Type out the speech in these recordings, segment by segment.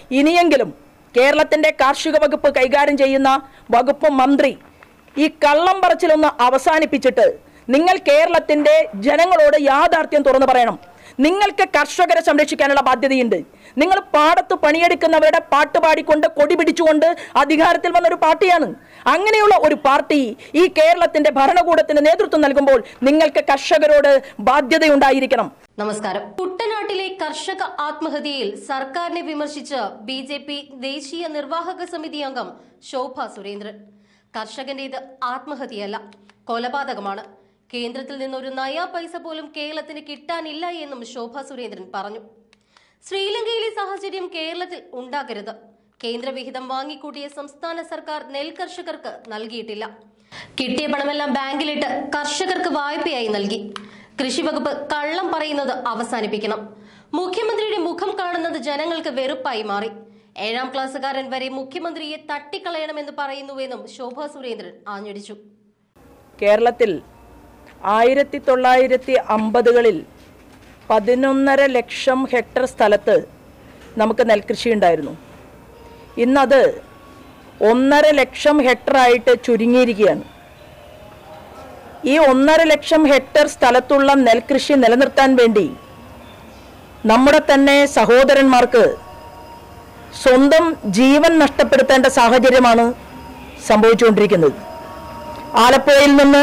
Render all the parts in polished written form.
ഇനിയെങ്കിലും കേരളത്തിൻ്റെ കാർഷിക വകുപ്പ് കൈകാര്യം ചെയ്യുന്ന വകുപ്പ് മന്ത്രി ഈ കള്ളം പറച്ചിലൊന്ന് അവസാനിപ്പിച്ചിട്ട് നിങ്ങൾ കേരളത്തിൻ്റെ ജനങ്ങളോട് യാഥാർത്ഥ്യം തുറന്നു പറയണം. നിങ്ങൾക്ക് കർഷകരെ സംരക്ഷിക്കാനുള്ള ബാധ്യതയുണ്ട്. നിങ്ങൾ പാടത്ത് പണിയെടുക്കുന്നവരുടെ പാട്ട് പാടിക്കൊണ്ട് കൊടി പിടിച്ചുകൊണ്ട് അധികാരത്തിൽ വന്നൊരു പാർട്ടിയാണ്. അങ്ങനെയുള്ള ഒരു പാർട്ടി ഈ കേരളത്തിന്റെ ഭരണകൂടത്തിന് നേതൃത്വം നൽകുമ്പോൾ നിങ്ങൾക്ക് കർഷകരോട് ബാധ്യതയുണ്ടായിരിക്കണം. നമസ്കാരം. കുട്ടനാട്ടിലെ കർഷക ആത്മഹത്യയിൽ സർക്കാരിനെ വിമർശിച്ച് BJP ദേശീയ നിർവാഹക സമിതി അംഗം ശോഭ സുരേന്ദ്രൻ. കർഷകന്റേത് ആത്മഹത്യയല്ല, കൊലപാതകമാണ്. കേന്ദ്രത്തിൽ നിന്നൊരു നയാ പൈസ പോലും കേരളത്തിന് കിട്ടാനില്ല എന്നും ശോഭ സുരേന്ദ്രൻ പറഞ്ഞു. ശ്രീലങ്കയിലെ സാഹചര്യം കേരളത്തിൽ ഉണ്ടാകരുത്. കേന്ദ്രവിഹിതം വാങ്ങിക്കൂട്ടിയ സംസ്ഥാന സർക്കാർ നെൽകർഷകർക്ക് നൽകിയിട്ടില്ല. കിട്ടിയ പണമെല്ലാം ബാങ്കിലിട്ട് കർഷകർക്ക് വായ്പയായി നൽകി. കൃഷി വകുപ്പ് കള്ളം പറയുന്നത് അവസാനിപ്പിക്കണം. മുഖ്യമന്ത്രിയുടെ മുഖം കാണുന്നത് ജനങ്ങൾക്ക് വെറുപ്പായി മാറി. 7ാം ക്ലാസ്സുകാരൻ വരെ മുഖ്യമന്ത്രിയെ തട്ടിക്കളയണമെന്ന് പറയുന്നുവെന്നും ശോഭ സുരേന്ദ്രൻ ആഞ്ഞടിച്ചു. കേരളത്തിൽ 1950കളിൽ 11.5 ലക്ഷം ഹെക്ടർ സ്ഥലത്ത് നമുക്ക് നെൽകൃഷി ഉണ്ടായിരുന്നു. ഇന്നത് 1.5 ലക്ഷം ഹെക്ടറായിട്ട് ചുരുങ്ങിയിരിക്കുകയാണ്. ഈ 1.5 ലക്ഷം ഹെക്ടർ സ്ഥലത്തുള്ള നെൽകൃഷി നിലനിർത്താൻ വേണ്ടി നമ്മുടെ തന്നെ സഹോദരന്മാർക്ക് സ്വന്തം ജീവൻ നഷ്ടപ്പെടുത്തേണ്ട സാഹചര്യമാണ് സംഭവിച്ചുകൊണ്ടിരിക്കുന്നത്. ആലപ്പുഴയിൽ നിന്ന്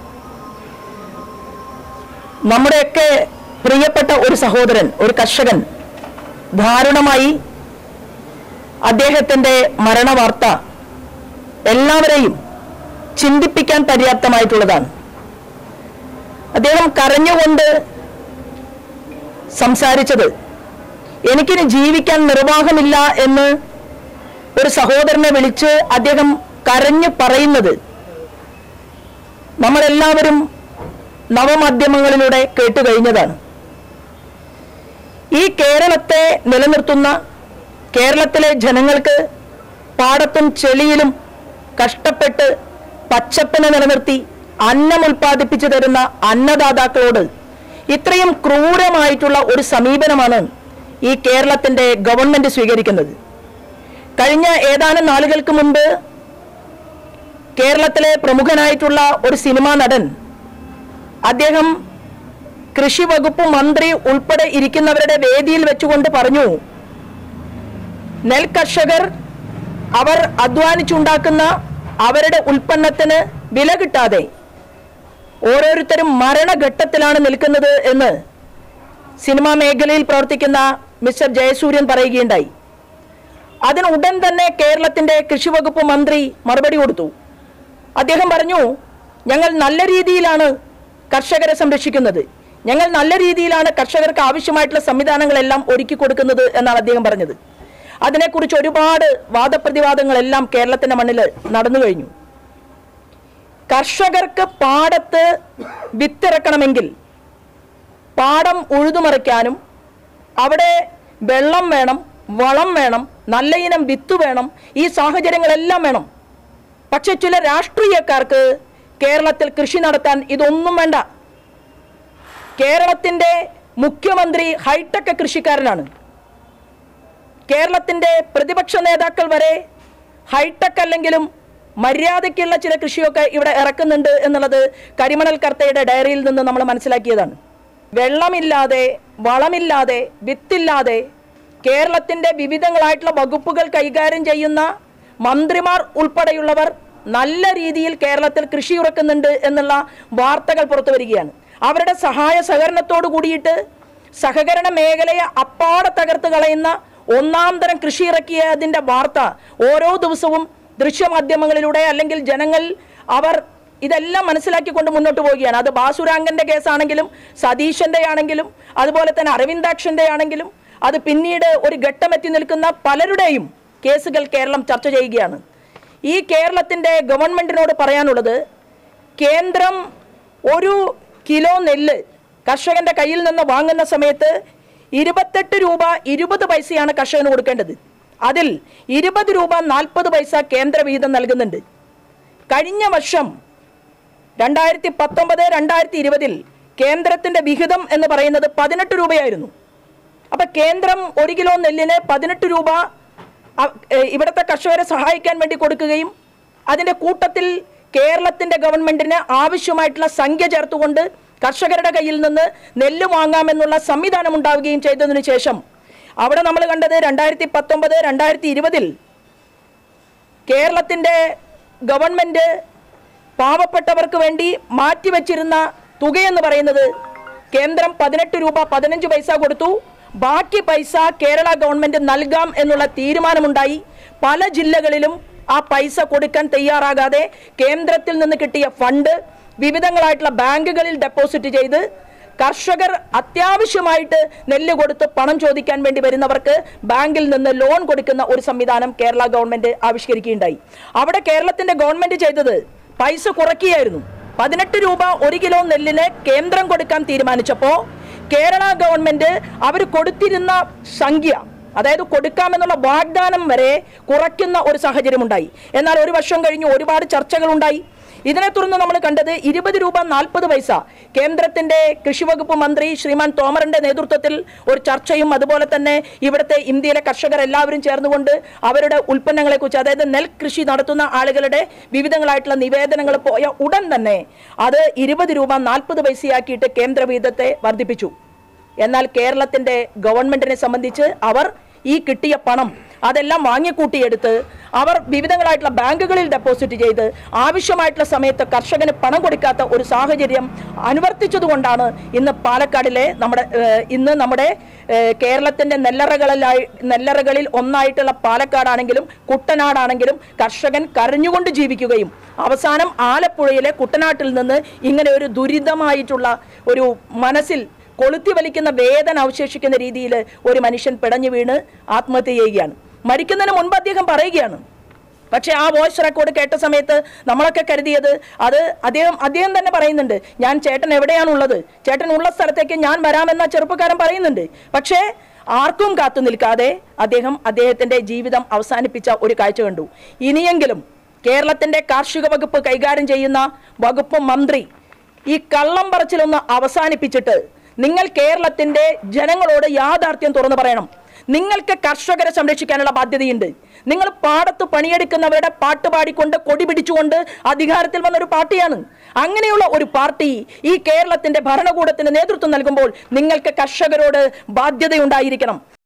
നമ്മുടെയൊക്കെ പ്രിയപ്പെട്ട ഒരു സഹോദരൻ, ഒരു കർഷകൻ ദാരുണമായി അദ്ദേഹത്തിൻ്റെ മരണവാർത്ത എല്ലാവരെയും ചിന്തിപ്പിക്കാൻ പര്യാപ്തമായിട്ടുള്ളതാണ്. അദ്ദേഹം കരഞ്ഞുകൊണ്ട് സംസാരിച്ചത്, എനിക്കിനി ജീവിക്കാൻ നിർവാഹമില്ല എന്ന് ഒരു സഹോദരനെ വിളിച്ച് അദ്ദേഹം കരഞ്ഞു പറയുന്നത് നമ്മളെല്ലാവരും നവമാധ്യമങ്ങളിലൂടെ കേട്ടുകഴിഞ്ഞതാണ്. ഈ കേരളത്തെ നിലനിർത്തുന്ന, കേരളത്തിലെ ജനങ്ങൾക്ക് പാടത്തും ചെളിയിലും കഷ്ടപ്പെട്ട് പച്ചപ്പിനെ നിലനിർത്തി അന്നം ഉൽപ്പാദിപ്പിച്ചു തരുന്ന അന്നദാതാക്കളോട് ഇത്രയും ക്രൂരമായിട്ടുള്ള ഒരു സമീപനമാണ് ഈ കേരളത്തിൻ്റെ ഗവൺമെന്റ് സ്വീകരിക്കുന്നത്. കഴിഞ്ഞ ഏതാനും നാളുകൾക്ക് മുമ്പ് കേരളത്തിലെ പ്രമുഖനായിട്ടുള്ള ഒരു സിനിമാ നടൻ, അദ്ദേഹം കൃഷി വകുപ്പ് മന്ത്രി ഉൾപ്പെടെ ഇരിക്കുന്നവരുടെ വേദിയിൽ വെച്ചുകൊണ്ട് പറഞ്ഞു, നെൽകർഷകർ അവർ അധ്വാനിച്ചുണ്ടാക്കുന്ന അവരുടെ ഉൽപ്പന്നത്തിന് വില കിട്ടാതെ ഓരോരുത്തരും മരണഘട്ടത്തിലാണ് നിൽക്കുന്നത് എന്ന് സിനിമാ മേഖലയിൽ പ്രവർത്തിക്കുന്ന മിസ്റ്റർ ജയസൂര്യൻ പറയുകയുണ്ടായി. അതിന് ഉടൻ തന്നെ കേരളത്തിൻ്റെ കൃഷി വകുപ്പ് മന്ത്രി മറുപടി കൊടുത്തു. അദ്ദേഹം പറഞ്ഞു, ഞങ്ങൾ നല്ല രീതിയിലാണ് കർഷകരെ സംരക്ഷിക്കുന്നത്, ഞങ്ങൾ നല്ല രീതിയിലാണ് കർഷകർക്ക് ആവശ്യമായിട്ടുള്ള സംവിധാനങ്ങളെല്ലാം ഒരുക്കി കൊടുക്കുന്നത് എന്നാണ് അദ്ദേഹം പറഞ്ഞത്. അതിനെക്കുറിച്ച് ഒരുപാട് വാദപ്രതിവാദങ്ങളെല്ലാം കേരളത്തിൻ്റെ മണ്ണിൽ നടന്നു കഴിഞ്ഞു. കർഷകർക്ക് പാടത്ത് വിത്തിറക്കണമെങ്കിൽ പാടം ഉഴുതുമറിക്കാനും അവിടെ വെള്ളം വേണം, വളം വേണം, നല്ല ഇനം വിത്ത് വേണം, ഈ സാഹചര്യങ്ങളെല്ലാം വേണം. പക്ഷെ ചില രാഷ്ട്രീയക്കാർക്ക് കേരളത്തിൽ കൃഷി നടത്താൻ ഇതൊന്നും വേണ്ട. കേരളത്തിൻ്റെ മുഖ്യമന്ത്രി ഹൈടെക് കൃഷിക്കാരനാണ്. കേരളത്തിൻ്റെ പ്രതിപക്ഷ നേതാക്കൾ വരെ ഹൈടെക് അല്ലെങ്കിലും മര്യാദയ്ക്കുള്ള ചില കൃഷിയൊക്കെ ഇവിടെ ഇറക്കുന്നുണ്ട് എന്നുള്ളത് കരിമണൽ കർത്തയുടെ ഡയറിയിൽ നിന്ന് നമ്മൾ മനസ്സിലാക്കിയതാണ്. വെള്ളമില്ലാതെ, വളമില്ലാതെ, വിത്തില്ലാതെ കേരളത്തിൻ്റെ വിവിധങ്ങളായിട്ടുള്ള വകുപ്പുകൾ കൈകാര്യം ചെയ്യുന്ന മന്ത്രിമാർ ഉൾപ്പെടെയുള്ളവർ നല്ല രീതിയിൽ കേരളത്തിൽ കൃഷി ഇറക്കുന്നുണ്ട് എന്നുള്ള വാർത്തകൾ പുറത്തു വരികയാണ്. അവരുടെ സഹായ സഹകരണത്തോട് കൂടിയിട്ട് സഹകരണ മേഖലയെ അപ്പാടെ തകർത്ത് കളയുന്ന ഒന്നാം തരം കൃഷി ഇറക്കിയതിൻ്റെ വാർത്ത ഓരോ ദിവസവും ദൃശ്യമാധ്യമങ്ങളിലൂടെ അല്ലെങ്കിൽ ജനങ്ങൾ അവർ ഇതെല്ലാം മനസ്സിലാക്കിക്കൊണ്ട് മുന്നോട്ട് പോവുകയാണ്. അത് ബാസുരാങ്കൻ്റെ കേസാണെങ്കിലും സതീശൻ്റെ ആണെങ്കിലും അതുപോലെ തന്നെ അരവിന്ദാക്ഷൻ്റെ ആണെങ്കിലും അത് പിന്നീട് ഒരു ഘട്ടമെത്തി നിൽക്കുന്ന പലരുടെയും കേസുകൾ കേരളം ചർച്ച ചെയ്യുകയാണ്. ഈ കേരളത്തിൻ്റെ ഗവൺമെൻറ്റിനോട് പറയാനുള്ളത്, കേന്ദ്രം 1 കിലോ നെല്ല് കർഷകൻ്റെ കയ്യിൽ നിന്ന് വാങ്ങുന്ന സമയത്ത് 28 രൂപ 20 പൈസയാണ് കർഷകന് കൊടുക്കേണ്ടത്. അതിൽ 20 രൂപ 40 പൈസ കേന്ദ്ര വിഹിതം നൽകുന്നുണ്ട്. കഴിഞ്ഞ വർഷം 2019-2020 കേന്ദ്രത്തിൻ്റെ വിഹിതം എന്ന് പറയുന്നത് 18 രൂപയായിരുന്നു. അപ്പം കേന്ദ്രം 1 കിലോ നെല്ലിന് 18 രൂപ ഇവിടുത്തെ കർഷകരെ സഹായിക്കാൻ വേണ്ടി കൊടുക്കുകയും അതിൻ്റെ കൂട്ടത്തിൽ കേരളത്തിൻ്റെ ഗവൺമെൻറ്റിന് ആവശ്യമായിട്ടുള്ള സംഖ്യ ചേർത്തുകൊണ്ട് കർഷകരുടെ കയ്യിൽ നിന്ന് നെല്ല് വാങ്ങാമെന്നുള്ള സംവിധാനം ഉണ്ടാവുകയും ചെയ്തതിനു ശേഷം അവിടെ നമ്മൾ കണ്ടത് 2019, 2020 കേരളത്തിൻ്റെ ഗവൺമെൻറ് പാവപ്പെട്ടവർക്ക് വേണ്ടി മാറ്റിവെച്ചിരുന്ന തുകയെന്ന് പറയുന്നത് കേന്ദ്രം 18 രൂപ 15 പൈസ കൊടുത്തു. ബാക്കി പൈസ കേരള ഗവൺമെൻറ് നൽകാം എന്നുള്ള തീരുമാനമുണ്ടായി. പല ജില്ലകളിലും ആ പൈസ കൊടുക്കാൻ തയ്യാറാകാതെ കേന്ദ്രത്തിൽ നിന്ന് കിട്ടിയ ഫണ്ട് വിവിധങ്ങളായിട്ടുള്ള ബാങ്കുകളിൽ ഡെപ്പോസിറ്റ് ചെയ്ത് കർഷകർ അത്യാവശ്യമായിട്ട് നെല്ല് കൊടുത്ത് പണം ചോദിക്കാൻ വേണ്ടി വരുന്നവർക്ക് ബാങ്കിൽ നിന്ന് ലോൺ കൊടുക്കുന്ന ഒരു സംവിധാനം കേരള ഗവൺമെൻറ് ആവിഷ്കരിക്കുകയുണ്ടായി. അവിടെ കേരളത്തിൻ്റെ ഗവൺമെൻറ് ചെയ്തത് പൈസ കുറയ്ക്കുകയായിരുന്നു. 18 രൂപ 1 കിലോ നെല്ലിന് കേന്ദ്രം കൊടുക്കാൻ തീരുമാനിച്ചപ്പോൾ കേരള ഗവൺമെൻറ് അവർ കൊടുത്തിരുന്ന സംഖ്യ, അതായത് കൊടുക്കാമെന്നുള്ള വാഗ്ദാനം വരെ കുറയ്ക്കുന്ന ഒരു സാഹചര്യമുണ്ടായി. എന്നാൽ ഒരു വർഷം കഴിഞ്ഞ് ഒരുപാട് ചർച്ചകളുണ്ടായി. ഇതിനെ തുടർന്ന് നമ്മൾ കണ്ടത് 20 രൂപ 40 പൈസ കേന്ദ്രത്തിൻ്റെ കൃഷി വകുപ്പ് മന്ത്രി ശ്രീമാൻ തോമറിൻ്റെ നേതൃത്വത്തിൽ ഒരു ചർച്ചയും അതുപോലെ തന്നെ ഇവിടുത്തെ ഇന്ത്യയിലെ കർഷകർ എല്ലാവരും ചേർന്നുകൊണ്ട് അവരുടെ ഉൽപ്പന്നങ്ങളെക്കുറിച്ച്, അതായത് നെൽകൃഷി നടത്തുന്ന ആളുകളുടെ വിവിധങ്ങളായിട്ടുള്ള നിവേദനങ്ങൾ പോയ ഉടൻ തന്നെ അത് 20 രൂപ 40 പൈസയാക്കിയിട്ട് കേന്ദ്ര വിഹിതത്തെ വർദ്ധിപ്പിച്ചു. എന്നാൽ കേരളത്തിൻ്റെ ഗവൺമെൻറ്റിനെ സംബന്ധിച്ച് അവർ ഈ കിട്ടിയ പണം അതെല്ലാം വാങ്ങിക്കൂട്ടിയെടുത്ത് അവർ വിവിധങ്ങളായിട്ടുള്ള ബാങ്കുകളിൽ ഡെപ്പോസിറ്റ് ചെയ്ത് ആവശ്യമായിട്ടുള്ള സമയത്ത് കർഷകന് പണം കൊടുക്കാത്ത ഒരു സാഹചര്യം അനുവർത്തിച്ചതുകൊണ്ടാണ് ഇന്ന് പാലക്കാടിലെ നമ്മുടെ കേരളത്തിൻ്റെ നെല്ലറകളിൽ ഒന്നായിട്ടുള്ള പാലക്കാടാണെങ്കിലും കുട്ടനാടാണെങ്കിലും കർഷകൻ കരഞ്ഞുകൊണ്ട് ജീവിക്കുകയും അവസാനം ആലപ്പുഴയിലെ കുട്ടനാട്ടിൽ നിന്ന് ഇങ്ങനെ ഒരു ദുരിതമായിട്ടുള്ള ഒരു മനസ്സിൽ കൊളുത്തി വലിക്കുന്ന വേദന അവശേഷിക്കുന്ന രീതിയിൽ ഒരു മനുഷ്യൻ പിടഞ്ഞു വീണ് ആത്മഹത്യ ചെയ്യുകയാണ്. മരിക്കുന്നതിന് മുൻപ് അദ്ദേഹം പറയുകയാണ്. പക്ഷേ ആ വോയിസ് റെക്കോർഡ് കേട്ട സമയത്ത് നമ്മളൊക്കെ കരുതിയത് അത് അദ്ദേഹം തന്നെ പറയുന്നുണ്ട്, ഞാൻ ചേട്ടൻ എവിടെയാണുള്ളത്, ചേട്ടൻ ഉള്ള സ്ഥലത്തേക്ക് ഞാൻ വരാമെന്ന ചെറുപ്പക്കാരൻ പറയുന്നുണ്ട്. പക്ഷേ ആർക്കും കാത്തു നിൽക്കാതെ അദ്ദേഹത്തിൻ്റെ ജീവിതം അവസാനിപ്പിച്ച ഒരു കാഴ്ച കണ്ടു. ഇനിയെങ്കിലും കേരളത്തിൻ്റെ കാർഷിക വകുപ്പ് കൈകാര്യം ചെയ്യുന്ന വകുപ്പ് മന്ത്രി ഈ കള്ളം പറച്ചിലൊന്ന് അവസാനിപ്പിച്ചിട്ട് നിങ്ങൾ കേരളത്തിൻ്റെ ജനങ്ങളോട് യാഥാർത്ഥ്യം തുറന്നു പറയണം. നിങ്ങൾക്ക് കർഷകരെ സംരക്ഷിക്കാനുള്ള ബാധ്യതയുണ്ട്. നിങ്ങൾ പാടത്ത് പണിയെടുക്കുന്നവരുടെ പാട്ട് പാടിക്കൊണ്ട് കൊടി പിടിച്ചുകൊണ്ട് അധികാരത്തിൽ വന്നൊരു പാർട്ടിയാണ്. അങ്ങനെയുള്ള ഒരു പാർട്ടി ഈ കേരളത്തിൻ്റെ ഭരണകൂടത്തിന് നേതൃത്വം നൽകുമ്പോൾ നിങ്ങൾക്ക് കർഷകരോട് ബാധ്യതയുണ്ടായിരിക്കണം.